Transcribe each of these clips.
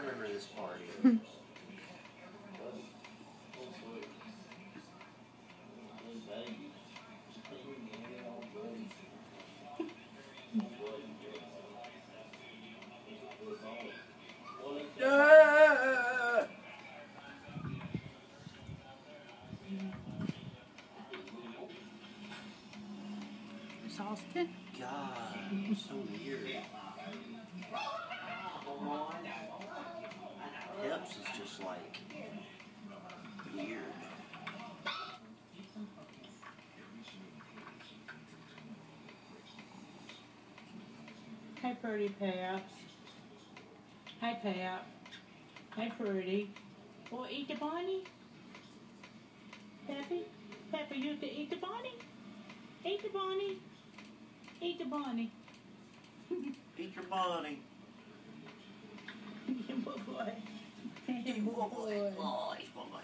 remember this party. Exhausted? God, so weird. Hips is just like weird. Hi, Purdy Payout. Hi, Payout. Hi, Purdy. Oh, eat the bunny? Peppy? Peppy, you can eat the bunny? Eat the bunny. Eat the bunny. Eat your body. Good boy. Good boy. Oh, he's boy.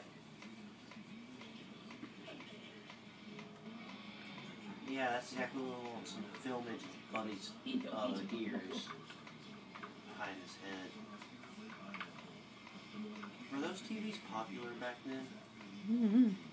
Yeah, that's exactly what I want. Some film it on his ears behind his head. Were those TVs popular back then? Mm-hmm.